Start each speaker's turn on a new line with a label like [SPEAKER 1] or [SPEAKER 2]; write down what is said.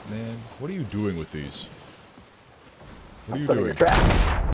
[SPEAKER 1] Man, what are you doing with these? What are you
[SPEAKER 2] Setting
[SPEAKER 1] doing?
[SPEAKER 2] a trap.